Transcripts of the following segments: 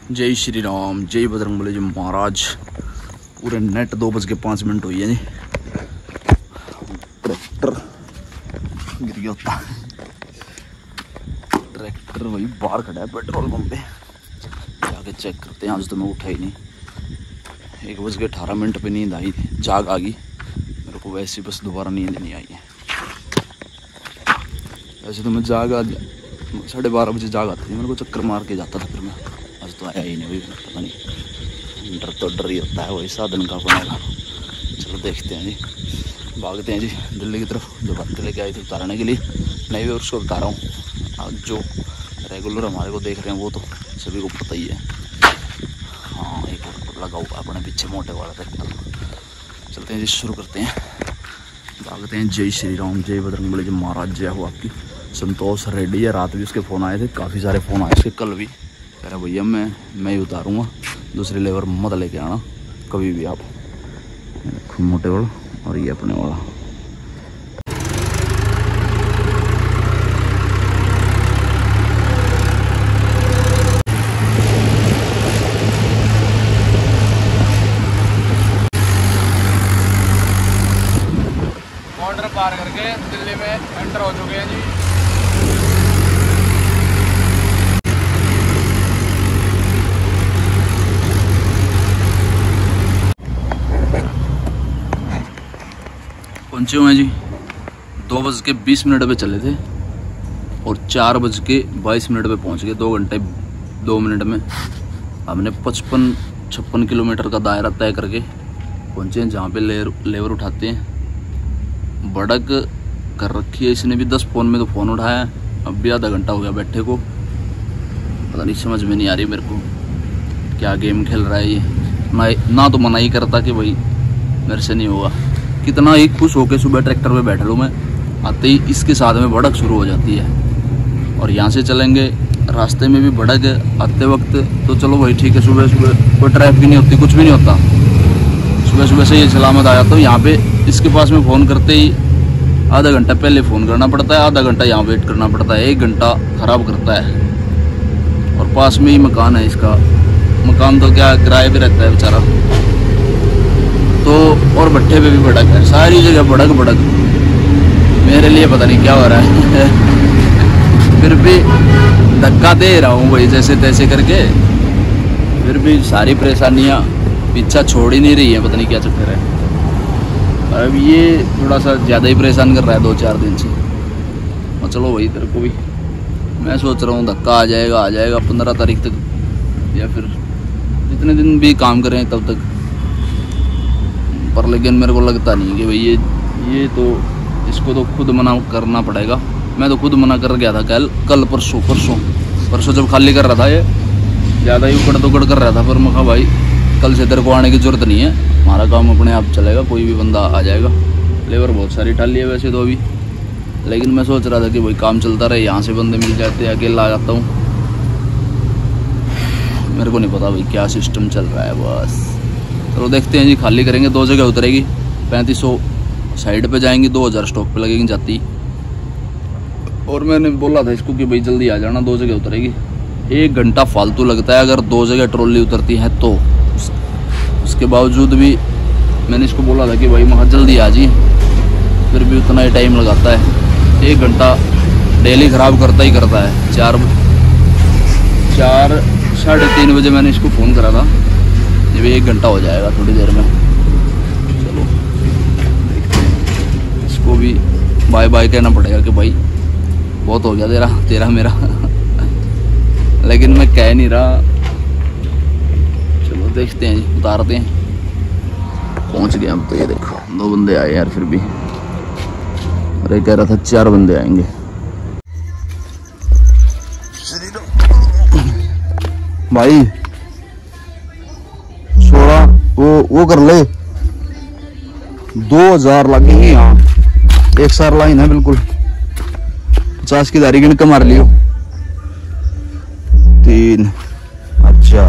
जय श्री राम, जय बजरंगबली जी महाराज। पूरे नेट 2:05 हुई है जी। ट्रैक्टर गिर गया होता। ट्रैक्टर वही बाहर खड़ा है पेट्रोल पंप पे, जाके चेक करते हैं। आज तो मैं उठा ही नहीं। 1:18 पे नींद आई, जाग आ गई मेरे को। वैसे बस दोबारा नींद नहीं आई है। वैसे तो मैं जाग आ 12:30 बजे जाग आती थी, मेरे को चक्कर मार के जाता था। फिर मैं आज तो आया ही नहीं भाई, पता नहीं। डर तो डर ही होता है, वही साधन का बनेगा। चलो देखते हैं जी, भागते हैं जी दिल्ली की तरफ। जो भत्ते लेके आई थी उतारने के लिए, नहीं भी उसको बता रहा हूँ। आज जो रेगुलर हमारे को देख रहे हैं वो तो सभी को पता ही है। हाँ, एक और लगा हुआ अपने पीछे मोटे वाला ट्रैक्टर। चलते हैं जी, शुरू करते हैं, भागते हैं। जय श्री राम, जय बजरंगबली जी महाराज। जय हो आपकी। संतोष रेड्डी है, रात भी उसके फ़ोन आए थे, काफ़ी सारे फ़ोन आए उसके, कल भी। कह रहा भैया मैं ही उतारूँगा, दूसरी लेबर मत लेके आना कभी भी आप। मोटे वाला और ये अपने वाला। बॉर्डर पार करके दिल्ली में एंटर हो चुके हैं जी। पहुँचे हुए हैं जी। 2:20 पे चले थे और 4:22 पे पहुँच गए। 2 घंटे 2 मिनट में हमने 55-56 किलोमीटर का दायरा तय करके पहुँचे हैं जहाँ पे लेबर उठाते हैं। बड़क कर रखी है इसने भी। 10 फ़ोन में तो फ़ोन उठाया है। अब भी आधा घंटा हो गया बैठे को। पता नहीं, समझ में नहीं आ रही मेरे को क्या गेम खेल रहा है ये। ना तो मना ही करता कि भाई मेरे से नहीं होगा। कितना ही खुश होके सुबह ट्रैक्टर पे बैठ लूँ मैं, आते ही इसके साथ में भड़क शुरू हो जाती है। और यहाँ से चलेंगे, रास्ते में भी भड़क आते वक्त तो चलो भाई ठीक है। सुबह सुबह कोई ट्रैफिक नहीं होती, कुछ भी नहीं होता। सुबह सुबह से ये सलामत आ जाता हूँ। यहाँ पे इसके पास में फ़ोन करते ही आधा घंटा पहले फ़ोन करना पड़ता है, आधा घंटा यहाँ वेट करना पड़ता है। 1 घंटा ख़राब करता है। और पास में ही मकान है इसका। मकान तो क्या, किराए पे रहता है बेचारा तो। और भट्टे पे भी भड़क है, सारी जगह भड़क। मेरे लिए पता नहीं क्या हो रहा है। फिर भी धक्का दे रहा हूँ भाई जैसे तैसे करके। फिर भी सारी परेशानियाँ पीछा छोड़ ही नहीं रही है, पता नहीं क्या चक्कर है। अब ये थोड़ा सा ज़्यादा ही परेशान कर रहा है 2-4 दिन से। और चलो भाई तेरे को भी मैं सोच रहा हूँ धक्का आ जाएगा 15 तारीख तक, या फिर जितने दिन भी काम करें तब तक। पर लेकिन मेरे को लगता नहीं कि भाई ये तो इसको तो खुद मना करना पड़ेगा। मैं तो खुद मना कर गया था कल परसों जब खाली कर रहा था। ये ज़्यादा ही उकड़ कर रहा था, पर मैं कहा भाई कल से तेरे को आने की ज़रूरत नहीं है, हमारा काम अपने आप चलेगा, कोई भी बंदा आ जाएगा। लेबर बहुत सारी टाली है वैसे तो अभी, लेकिन मैं सोच रहा था कि भाई काम चलता रहे, यहाँ से बंदे मिल जाते, अकेला आ जाता हूँ। मेरे को नहीं पता भाई क्या सिस्टम चल रहा है। बस चलो देखते हैं जी। खाली करेंगे, 2 जगह उतरेगी। 3500 साइड पे जाएंगी, 2000 स्टॉक पे लगेंगी जाती। और मैंने बोला था इसको कि भाई जल्दी आ जाना, 2 जगह उतरेगी। 1 घंटा फालतू लगता है अगर 2 जगह ट्रॉली उतरती है तो। उसके बावजूद भी मैंने इसको बोला था कि भाई वहाँ जल्दी आ जाइए, फिर भी उतना ही टाइम लगाता है। 1 घंटा डेली ख़राब करता है। 4-3:30 बजे मैंने इसको फ़ोन करा था। ये भी 1 घंटा हो जाएगा थोड़ी देर में। चलो देखते हैं, इसको भी बाय बाय कहना पड़ेगा कि भाई बहुत हो गया तेरा मेरा। लेकिन मैं कह नहीं रहा। चलो देखते हैं जी, उतारते हैं। पहुंच गए हम तो। ये देखो 2 बंदे आए यार, फिर भी अरे कह रहा था 4 बंदे आएंगे। भाई 16 वो कर ले, 2000 लगेंगे यहाँ। 1 सार लाइन है बिल्कुल। 50 की दारी गिन के मार लियो। 3 अच्छा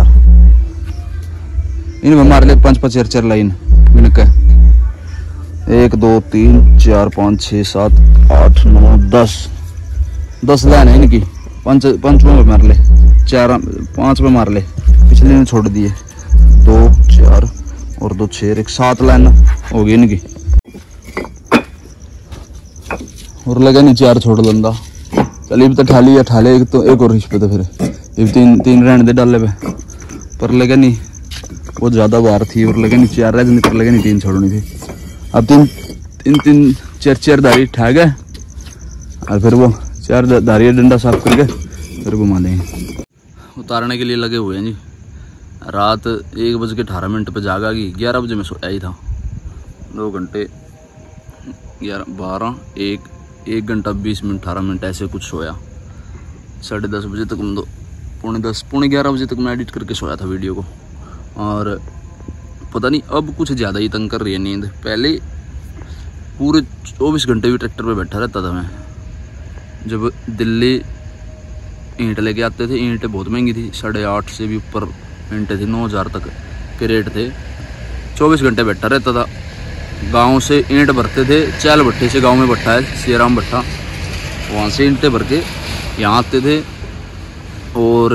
इनमें मार ले 5-5 लाइन गिन के। 1 2 3 4 5 6 7 8 9 10 लाइन है इनकी। 5 पे मार ले, 4 5 पे मार ले। पिछले ने छोड़ दिए 2 4 और 2 6 एक 7 लाइन हो गई इनकी। और लगा नहीं 4 छोड़ लंदा चल तो ठाले एक तो एक और रिश पे तो फिर तीन रहने दे डाले पे पर लगा नहीं वो ज़्यादा बार थी और लगा नहीं 4 रह पर लगा नहीं 3 छोड़नी थी। अब तीन चार धारी ठा गए और फिर वो 4 धारी डंडा साफ करके फिर घुमा देंगे। उतारने के लिए लगे हुए हैं जी। रात 1:18 पे जागा कि 11 बजे मैं सोया ही था। 2 घंटे 11 12 1 घंटा 20 मिनट 18 मिनट ऐसे कुछ सोया। 10:30 बजे तक पौने 11 बजे तक मैं एडिट करके सोया था वीडियो को। और पता नहीं अब कुछ ज़्यादा ही तंग कर रही है नींद। पहले पूरे 24 घंटे भी ट्रैक्टर पे बैठा रहता था मैं। जब दिल्ली ईंट लेके आते थे, ईंटें बहुत महंगी थी, 8.5 से भी ऊपर ईंटें थी, 9,000 तक के रेट थे। 24 घंटे बैठा रहता था। गांव से ईंट भरते थे, चैल भट्टे से, गांव में भट्टा है सियाराम भट्टा, वहाँ से ईंटें भर के यहाँ आते थे। और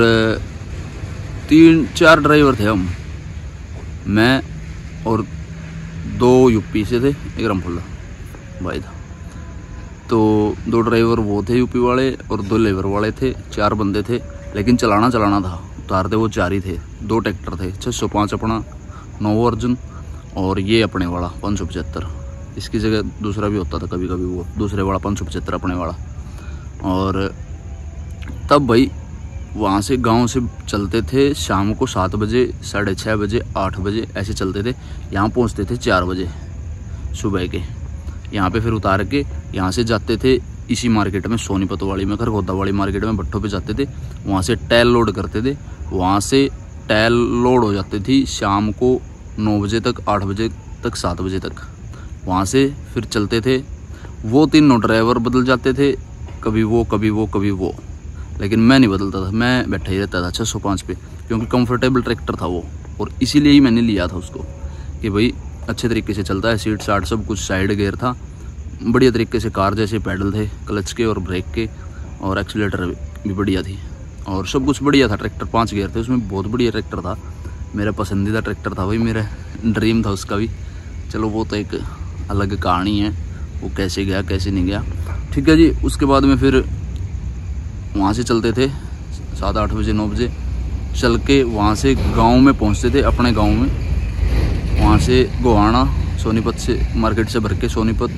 3-4 ड्राइवर थे हम, मैं और 2 यूपी से थे, एक रामपुला भाई था। तो 2 ड्राइवर वो थे यूपी वाले और 2 लेबर वाले थे। 4 बंदे थे, लेकिन चलाना था। उतारते वो 4 ही थे। 2 ट्रैक्टर थे, 605 अपना नोवो अर्जुन और ये अपने वाला 575। इसकी जगह दूसरा भी होता था कभी कभी, वो दूसरे वाला 575 अपने वाला। और तब भाई वहाँ से गांव से चलते थे शाम को 7 बजे, 6:30 बजे, 8 बजे ऐसे चलते थे। यहाँ पहुँचते थे 4 बजे सुबह के। यहाँ पे फिर उतार के यहाँ से जाते थे इसी मार्केट में, सोनीपत वाली में, खरगोदा वाली मार्केट में भट्टों पे जाते थे। वहाँ से टैल लोड करते थे। वहाँ से टैल लोड हो जाती थी शाम को 9 बजे तक, 8 बजे तक, 7 बजे तक। वहाँ से फिर चलते थे। वो 3 ड्राइवर बदल जाते थे, कभी वो कभी वो कभी वो, लेकिन मैं नहीं बदलता था, मैं बैठा ही रहता था 605 पे, क्योंकि कंफर्टेबल ट्रैक्टर था वो। और इसीलिए ही मैंने लिया था उसको कि भाई अच्छे तरीके से चलता है, सीट साट सब कुछ, साइड गियर था बढ़िया तरीके से, कार जैसे पैडल थे क्लच के और ब्रेक के, और एक्सीलेटर भी बढ़िया थी और सब कुछ बढ़िया था। ट्रैक्टर 5 गियर थे उसमें, बहुत बढ़िया ट्रैक्टर था। मेरा पसंदीदा ट्रैक्टर था भाई, मेरा ड्रीम था उसका भी। चलो वो तो एक अलग कहानी है, वो कैसे गया कैसे नहीं गया, ठीक है जी। उसके बाद में फिर वहाँ से चलते थे 7-8 बजे 9 बजे चल के, वहाँ से गांव में पहुँचते थे, अपने गांव में। वहाँ से गोहाना, सोनीपत से मार्केट से भर के,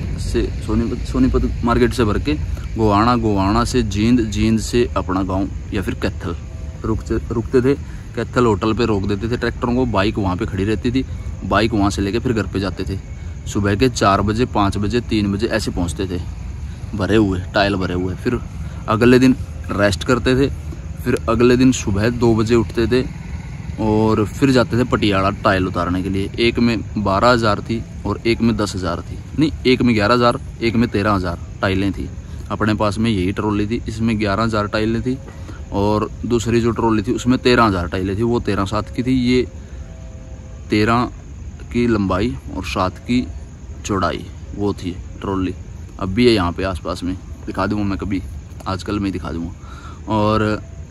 सोनीपत मार्केट से भर के गोहाना, गोहाना से जींद, जींद से अपना गांव या फिर कैथल रुकते थे। कैथल होटल पे रोक देते थे ट्रैक्टरों को। बाइक वहाँ पे खड़ी रहती थी। बाइक वहाँ से लेके फिर घर पे जाते थे। सुबह के 4 बजे, 5 बजे, 3 बजे ऐसे पहुँचते थे, भरे हुए, टायल भरे हुए। फिर अगले दिन रेस्ट करते थे। फिर अगले दिन सुबह 2 बजे उठते थे और फिर जाते थे पटियाला टाइल उतारने के लिए। एक में 12,000 थी और एक में 10,000 थी, नहीं एक में 11,000, एक में 13,000 टाइलें थी। अपने पास में यही ट्रॉली थी, इसमें 11,000 टाइलें थी और दूसरी जो ट्रॉली थी उसमें 13,000 टाइलें थी। वो 13/7 की थी, ये 13 की लंबाई और 7 की चौड़ाई वो थी ट्रॉली। अब भी है यहाँ पे आसपास में, दिखा दूँगा मैं कभी, आजकल में दिखा दूँगा। और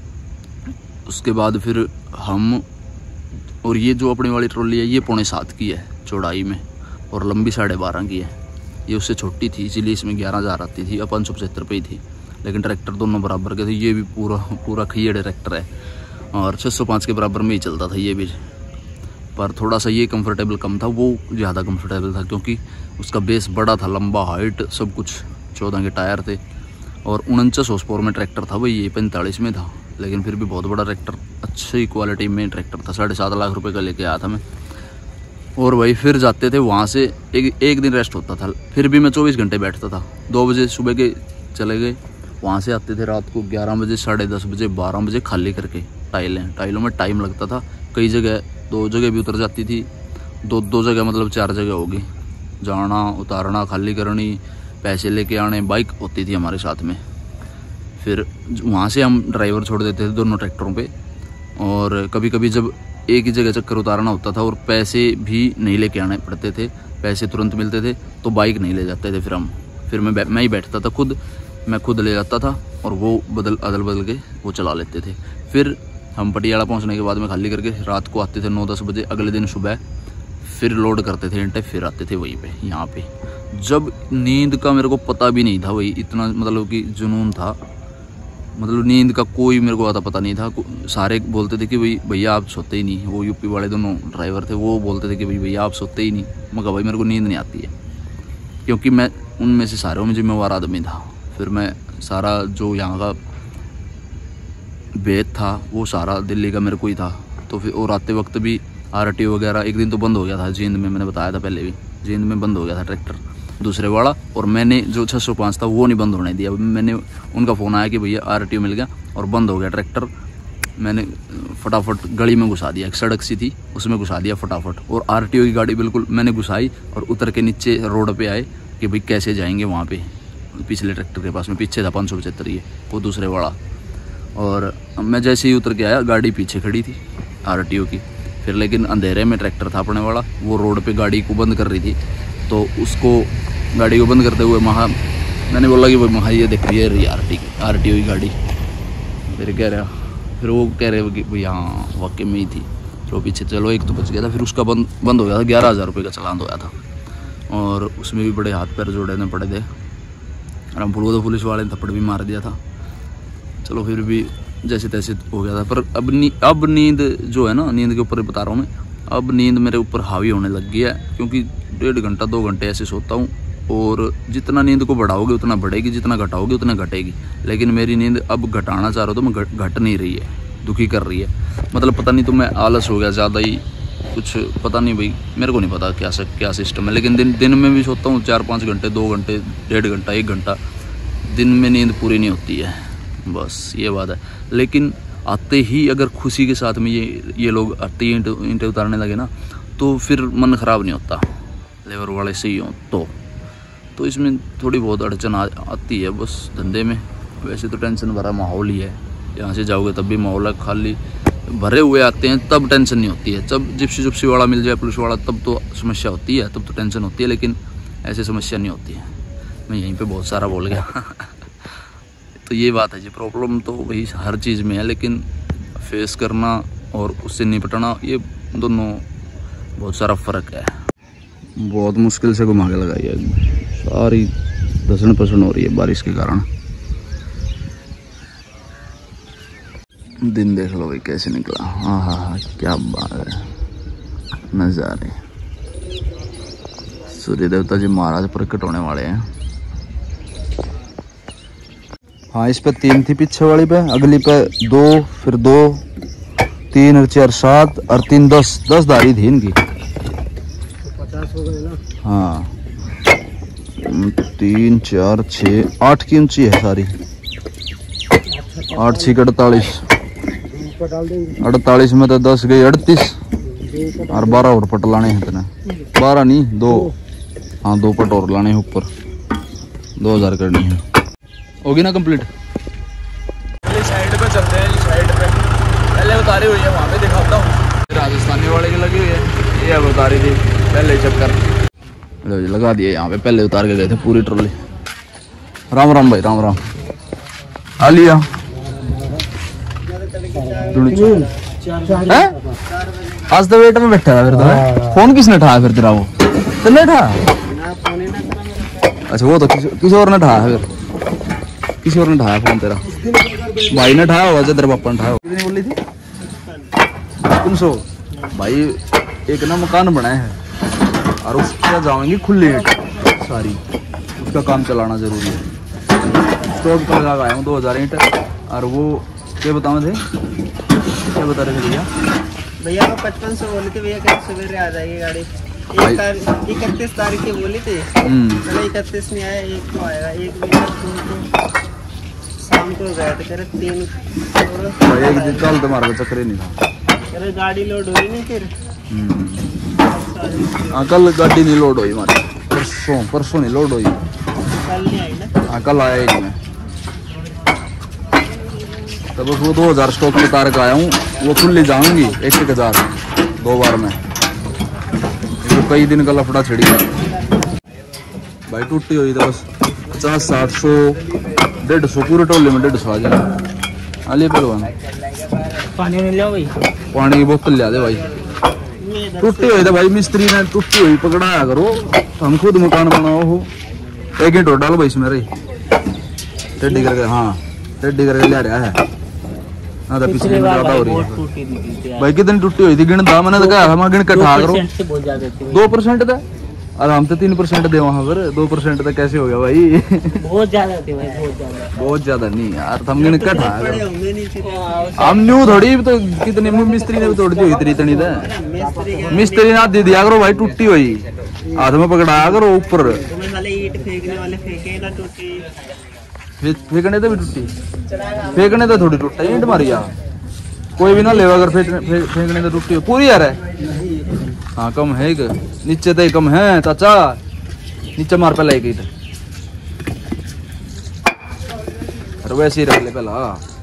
उसके बाद फिर हम, और ये जो अपनी वाली ट्रॉली है ये 6.25 की है चौड़ाई में और लंबी 12.5 की है। ये उससे छोटी थी, इसीलिए इसमें 11,000 आती थी। अब 575 पे ही थी, लेकिन ट्रैक्टर दोनों बराबर के थे। ये भी पूरा खियड़ ट्रैक्टर है और 605 के बराबर में ही चलता था ये भी। पर थोड़ा सा ये कंफर्टेबल कम था, वो ज़्यादा कंफर्टेबल था क्योंकि उसका बेस बड़ा था, लंबा, हाइट सब कुछ। 14 के टायर थे और 49 हॉर्स पावर में ट्रैक्टर था भाई। ये 45 में था, लेकिन फिर भी बहुत बड़ा ट्रैक्टर, अच्छी क्वालिटी में ट्रैक्टर था। 7.5 लाख रुपए का लेके आया था मैं। और वही फिर जाते थे वहाँ से, एक दिन रेस्ट होता था। फिर भी मैं 24 घंटे बैठता था। 2 बजे सुबह के चले गए, वहाँ से आते थे रात को 11 बजे, 10:30 बजे, 12 बजे खाली करके टाइलों में टाइम लगता था। कई जगह 2 जगह भी उतर जाती थी, 2 जगह मतलब 4 जगह होगी, जाना, उतारना, खाली करनी, पैसे लेके आने। बाइक होती थी हमारे साथ में। फिर वहाँ से हम ड्राइवर छोड़ देते थे दोनों ट्रैक्टरों पे। और कभी कभी जब एक ही जगह चक्कर उतारना होता था और पैसे भी नहीं लेके आने पड़ते थे, पैसे तुरंत मिलते थे, तो बाइक नहीं ले जाते थे। फिर मैं ही बैठता था, मैं खुद ले जाता था और वो अदल बदल के वो चला लेते थे। फिर हम पटियाला पहुंचने के बाद में खाली करके रात को आते थे 9-10 बजे, अगले दिन सुबह फिर लोड करते थे इंटे, फिर आते थे वहीं पे यहाँ पे। जब नींद का मेरे को पता भी नहीं था, वही इतना मतलब कि जुनून था, मतलब नींद का कोई मेरे को आता पता नहीं था। सारे बोलते थे कि भाई भैया आप सोते ही नहीं, वो यूपी वाले दोनों ड्राइवर थे, वो बोलते थे कि भाई भैया आप सोते ही नहीं। मैं कहा भाई मेरे को नींद नहीं आती है, क्योंकि मैं उनमें से सारों में जिम्मेवार आदमी था। फिर मैं सारा जो यहाँ का वेद था वो सारा दिल्ली का मेरे को ही था। तो फिर और आते वक्त भी RTO वगैरह एक दिन तो बंद हो गया था जींद में, मैंने बताया था पहले भी, जींद में बंद हो गया था ट्रैक्टर दूसरे वाला, और मैंने जो 605 था वो नहीं बंद होने दिया। मैंने उनका फ़ोन आया कि भैया RTO मिल गया और बंद हो गया ट्रैक्टर। मैंने फटाफट गली में घुसा दिया, एक सड़क सी थी उसमें घुसा दिया फटाफट, और RTO की गाड़ी बिल्कुल मैंने घुसाई और उतर के नीचे रोड पे आए कि भाई कैसे जाएंगे वहाँ पे पिछले ट्रैक्टर के पास में, पीछे था 575 ये वो दूसरे वाला। और मैं जैसे ही उतर के आया गाड़ी पीछे खड़ी थी RTO की, फिर लेकिन अंधेरे में ट्रैक्टर था अपने वाला, वो रोड पे गाड़ी को बंद कर रही थी। तो उसको गाड़ी को बंद करते हुए मैंने बोला कि भाई ये देख रही है RTO की गाड़ी। फिर वो कह रहे कि भाई हाँ वाकई में ही थी। फिर वो पीछे चलो एक तो बच गया था, फिर उसका बंद हो गया था, 11,000 रुपये का चालान होया था, और उसमें भी बड़े हाथ पैर जोड़ने पड़े थे। और हम तो पुलिस वाले ने थप्पड़ भी मार दिया था। चलो फिर भी जैसे तैसे हो गया था। पर अब नींद जो है ना, नींद के ऊपर बता रहा हूँ मैं, अब नींद मेरे ऊपर हावी होने लग गई है, क्योंकि 1.5 घंटा 2 घंटे ऐसे सोता हूँ, और जितना नींद को बढ़ाओगे उतना बढ़ेगी, जितना घटाओगे उतना घटेगी। लेकिन मेरी नींद अब घटाना चाह रहा हूँ तो मैं घट नहीं रही है, दुखी कर रही है। मतलब पता नहीं तो मैं आलस हो गया ज़्यादा ही, कुछ पता नहीं भाई, मेरे को नहीं पता क्या सिस्टम है। लेकिन दिन में भी सोता हूँ 4-5 घंटे, 2 घंटे, 1.5 घंटा, 1 घंटा, दिन में नींद पूरी नहीं होती है, बस ये बात है। लेकिन आते ही अगर खुशी के साथ में ये लोग आते ही ईंटें उतारने लगे ना, तो फिर मन ख़राब नहीं होता, लेबर वाले सही हों तो इसमें थोड़ी बहुत अड़चन आती है बस धंधे में। वैसे तो टेंशन भरा माहौल ही है, यहाँ से जाओगे तब भी माहौल है, खाली भरे हुए आते हैं तब टेंशन नहीं होती है। जब जिप्सी वाला मिल जाए, पुलिस वाला, तब तो समस्या होती है, तब तो टेंशन होती है, लेकिन ऐसे समस्या नहीं होती है। मैं यहीं पे बहुत सारा बोल गया तो ये बात है जी, प्रॉब्लम तो वही हर चीज़ में है, लेकिन फेस करना और उससे निपटना, ये दोनों बहुत सारा फ़र्क है। बहुत मुश्किल से घुमा के लगाई है, सारी धसन हो रही है बारिश के कारण। दिन देख लो भाई कैसे निकला, हाँ क्या बात है, नज़ारे। सूर्य देवता जी महाराज प्रकट होने वाले हैं। हाँ, इस पे 3 थी पीछे वाली पे, अगली पे 2, फिर 2, 3 और 4 7 और 3 10 धारी थी इनकी। 50 हो गए ना। हाँ, 3 4 6 8 की ऊंची है सारी, 8 6 48, 48 में तो 10 गई 38, और 12 और पट लाने हैं इतने, 12 नहीं 2, हाँ 2 पट और लाने हैं ऊपर, 2000 करनी है। होगी ना कंप्लीट। साइड पे चलते हैं, साइड पे पहले उतारी हुई है, वहाँ पे दिखाता हूँ। राजस्थानी वाले की लगी हुई है, ये अब उतारी थी पहले चक्कर लगा दिए यहाँ पे, पहले उतार के गए थे पूरी ट्रॉली। राम राम भाई, राम राम। आ लिया आज तो वेट में बैठा था फिर तो। फोन किसने उठाया फिर तेरा? वो तुमने उठाया? अच्छा वो तो किसी और ने उठाया, फिर किसी और ने उठाया फोन तेरा? भाई ने उठाया होगा, तेरे पापा ने उठाया होगा। कितनी बोली थी? 300 भाई। एक ना मकान बनाए हैं और उसका जाएंगे खुली ईंट सारी, उसका काम चलाना जरूरी है। स्टॉक पर लगा आया हूँ 2000 ईंट। और वो क्या बताओ थे, क्या बता रहे थे भैया को 5500 बोली थी भैया, कल सवेरे आ जाएगी गाड़ी। 31 तारीख की बोली थी, चलो 31 नहीं आया, 1 को आएगा, 1 को शाम को गए थे, कह रहे 3 कल तुम्हारा चक्कर ही नहीं था, कह रहे गाड़ी लोड हुई नहीं फिर। कल गाड़ी नहीं लोड हुई हमारी, परसों नहीं लोड हुई, कल नहीं आई ना। कल आया ही नहीं मैं, तब वो 2000 स्टॉक में उतार के आया हूँ। वो खुली जाऊंगी 1-1000 2 बार में, तो कई दिन का लफड़ा छिड़ी भाई, टूटी हुई तो बस 50 700 150 पूरे टोले में 150 आ जाए। आलिए पहलवान पानी नहीं लिया भाई, पानी की बोतल लिया दे भाई। टूटी हुई था भाई, मिस्त्री ने टूटी हुई पकड़ाया करो, हम खुद मकान बनाओ हो। एक ईंट डालो भाई इसमें रे, टेढ़ी करके, हाँ टेढ़ी करके ले रहा है ना, तो पिछले ज्यादा हो रही है भाई। कितनी टूटी हुई थी गिन दा, मैंने तो कहा हम गिन के ठा करो। 2% था, अरे हम तो 3% दे वहाँ पर, 2% तो कैसे हो गया भाई? बहुत ज्यादा थे भाई, बहुत ज्यादा नहीं यार, हम गिन के ठा करो। हम न्यू थोड़ी तो कितने मिस्त्री ने भी तोड़ दी हुई इतनी इतनी था, मिस्त्री ने दे दिया करो भाई, टूटी हुई हाथ में पकड़ाया करो ऊपर। फेंकने वाले फेंके ना टूटी, फेंकने तो भी टूटी, फेंकने तो थोड़ी टूटा, ईंट मारी यार, कोई भी ना लेवा अगर फेंकने तो टूटी पूरी यार है। हाँ कम है, नीचे तो कम है चाचा, नीचे मार पहला एक ईंट, अरे वैसे ही रख ले पहला,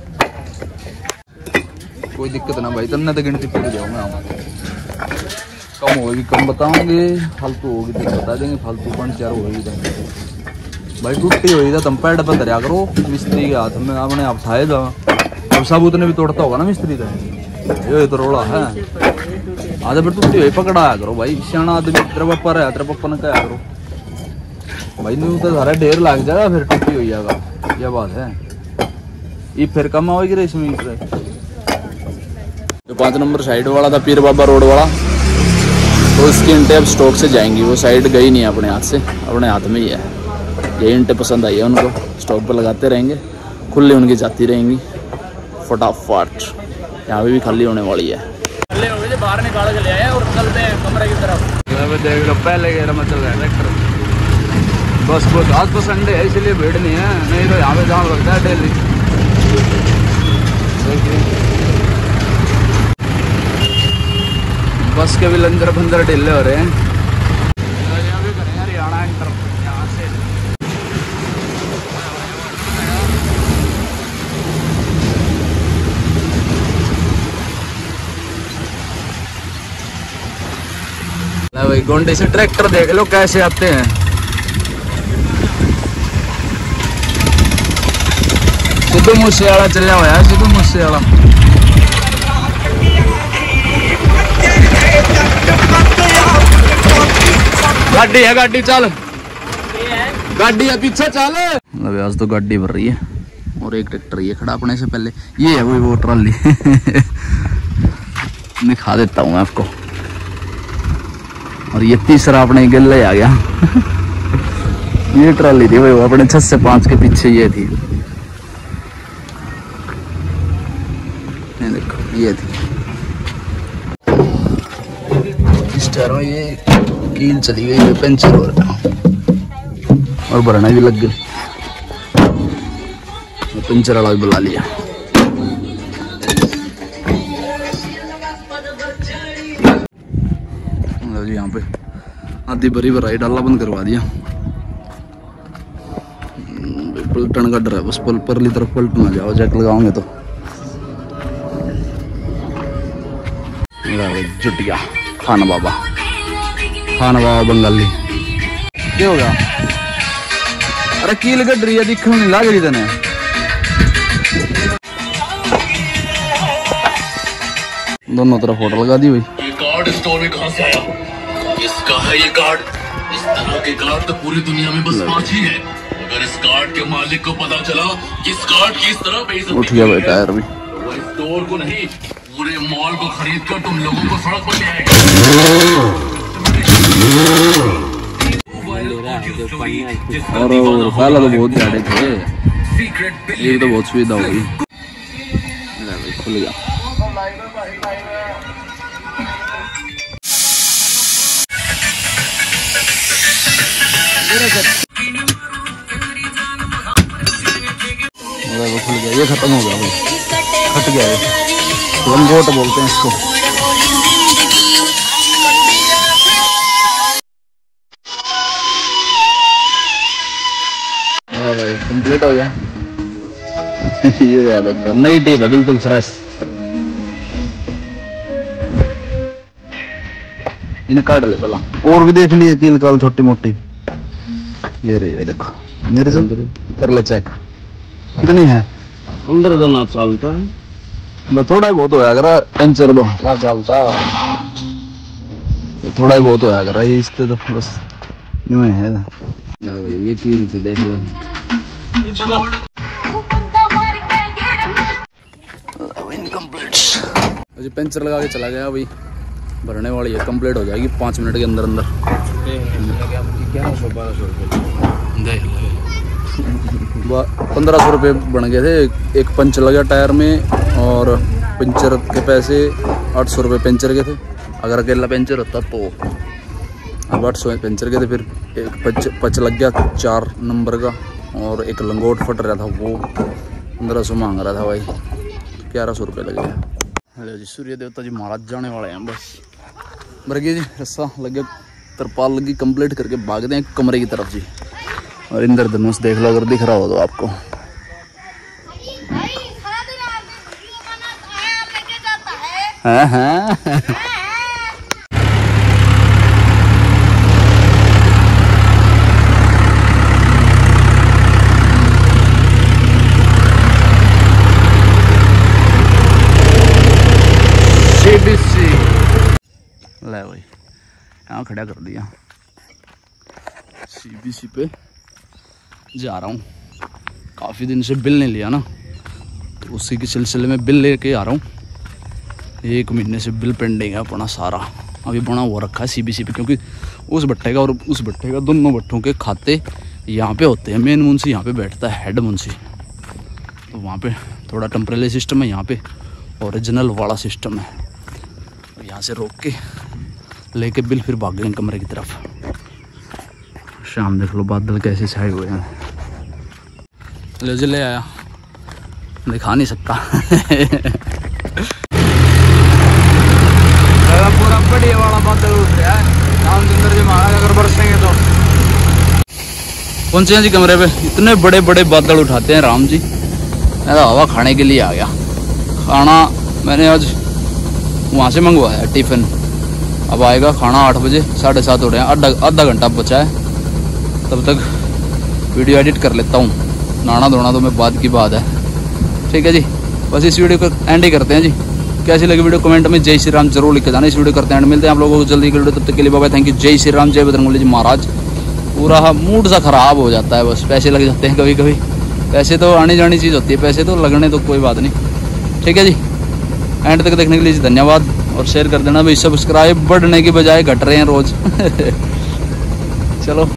कोई दिक्कत ना भाई, तन्ने तो गिनती पूरी जाऊंगा। कम होगी कम बताओगे, फालतू होगी तो बता देंगे, फालतू 5-4 होगी भाई। टूटी हुई था तुम पैड पर धरिया करो, मिस्त्री के हाथ में अपने आप उठाए जा, अब साबुत ने भी तोड़ता होगा ना मिस्त्री का, ये तो रोड़ा है। आधा फिर टूटी हुई पकड़ाया करो भाई, सियाना आदमी, तेरे पापा रहा, तेरे पापा ने कहा करो भाई, न्यू तो सारा ढेर लग जाएगा फिर टूटी हुई जाएगा, यह बात है। ये फिर कम आएगी इसमें। जो 5 नंबर साइड वाला था पीर बाबा रोड वाला, तो उसकी ईंटें अब स्टॉक से जाएंगी, वो साइड गई नहीं अपने हाथ से, अपने हाथ में ही है। ये ईंटें पसंद आई है उनको, स्टॉक पर लगाते रहेंगे, खुली उनकी जाती रहेंगी फटाफट। यहाँ पे भी खाली होने वाली है, बाहर निकाल के ले आए और चलते हैं कमरे की तरफ। देख लो पहले गेर में चल रहा है ट्रैक्टर, बस वो आज तो संडे है इसलिए भीड़ नहीं है, नहीं तो यहाँ पे जाम लगता है डेली। बस के भी लंजर भंजर ढीले हो रहे हैं। हरियाणा एंटर यहाँ से भाई, गोंडे से ट्रैक्टर देख लो कैसे आते हैं। सिद्धू मूसेवाला चलिया हुआ है, सिद्धू मूसेवाला। गाड़ी है, गाड़ी चल, गाड़ी है पीछे चल। आज तो गाड़ी भर रही है और एक ट्रैक्टर ये खड़ा अपने से पहले, ये है वो ट्रॉली दिखा देता हूँ मैं आपको। और ये तीसरा अपने गले आ गया ये ट्रॉली थी भाई, अपने 6 से 5 के पीछे ये थी, ये देखो ये थी। स्टार में ये कील चली गई, पंचर हो रहा और भरना भी लग गई, पंचर वाला भी बुला लिया। यहाँ पे आधी भरी भराई डाला बंद करवा दिया, पलटन का डर है बस, परली तरफ पलट ना जाओ, जैक लगाओगे तो। जुटिया खान बाबा बंगाली क्या होगा? अरे कील गड रही है, दिखने नहीं लग रही तेने। दोनों तरफ फोटो लगा दी भाई। ये कार्ड स्टोर में कहां से आया? इसका है ये कार्ड। इस तरह के कार्ड तो पूरी दुनिया में बस 5 ही है। अगर इस कार्ड के मालिक को पता चला कि इस कार्ड की इस तरह बेइज्जती उठ गया बेटा यार भी, वो इस स्टोर को नहीं पूरे मॉल को खरीद कर तुम लोगों को सड़क पर ले आएगा। और पहला तो बहुत ज्यादा थे, ये तो बहुत सुविधा होगी। खुल गया। खुल गया, ये खत्म हो गया भाई, फट गया है, लंगोट बोलते हैं इसको। कंप्लीट हो गया ये याद है, नई टेप है बिल्कुल फ्रेश। इन्हें काट ले पहला, और भी देख लिए कील काल छोटी मोटी। ये रे देखो मेरे से कर ले चेक कितनी है। अंदर तो ना चलता है, बस थोड़ा ही बहुत होया करा पंचर दो चलता, थोड़ा ही बहुत होया करा ये इससे तो बस यूं है। ये चीज देख लो अभी पंचर लगा के चला गया, अभी भरने वाली है, कंप्लीट हो जाएगी 5 मिनट के अंदर अंदर। 1500 रुपये बन गए थे, एक पंच लगा टायर में, और पंचर के पैसे 800 रुपये पंचर के थे। अगर अकेला पंचर होता तो अब 800 पंचर के थे। फिर एक पच लग गया 4 नंबर का, और एक लंगोट फट रहा था, वो 1500 मांग रहा था भाई, 1100 रुपये लगे। हेलो जी, सूर्य देवता जी महाराज जाने वाले हैं, बस भर गए जी, रस्सा लग गया, तरपाल लगी, कंप्लीट करके भागते हैं कमरे की तरफ जी। और इंद्रधनुष देख लो अगर दिख रहा हो तो आपको। हाँ ले भाई यहाँ खड़ा कर दिया, CBC पे जा रहा हूँ। काफ़ी दिन से बिल नहीं लिया ना, तो उसी के सिलसिले में बिल लेके आ रहा हूँ। 1 महीने से बिल पेंडिंग है अपना सारा, अभी बना हुआ रखा है CBC पे, क्योंकि उस भट्टे का और उस भट्टे का दोनों भट्टों के खाते यहाँ पे होते हैं। मेन मुंशी यहाँ पे बैठता है, हेड मुंशी, तो वहाँ पे थोड़ा टेम्परेरी सिस्टम है, यहाँ पे ओरिजिनल वाला सिस्टम है। यहाँ से रोक के लेके बिल फिर भाग गए कमरे की तरफ। शाम देख लो बादल कैसे छाए हुए हैं। ले आया, दिखा नहीं सकता। पूरा बढ़िया वाला बादल उठ रहा है, रामचंद्र जी महाराज अगर बरसेंगे तो। पहुंचे हैं जी कमरे पे, इतने बड़े बड़े बादल उठाते हैं राम जी। मैं तो हवा खाने के लिए आ गया। खाना मैंने आज वहाँ से मंगवाया टिफ़िन, अब आएगा खाना 8 बजे, 7:30 हो रहे हैं, आधा घंटा बचा है। तब तक वीडियो एडिट कर लेता हूँ, नहाना धोना तो मैं बाद की बात है। ठीक है जी, बस इस वीडियो को एंड ही करते हैं जी। कैसी लगी वीडियो कमेंट में जय श्री राम जरूर लिख के जाना। इस वीडियो करते हैं एंड, मिलते हैं आप लोगों को जल्दी की वीडियो, तब तक के लिए बाय बाय, थैंक यू, जय श्री राम, जय बजरंगबली जी महाराज। पूरा मूड सा ख़राब हो जाता है, बस पैसे लग जाते हैं कभी कभी। पैसे तो आनी जानी चीज़ होती है, पैसे तो लगने तो कोई बात नहीं। ठीक है जी, एंड तक देखने के लिए धन्यवाद, और शेयर कर देना भाई। सब्सक्राइब बढ़ने की बजाय घट रहे हैं रोज़। चलो।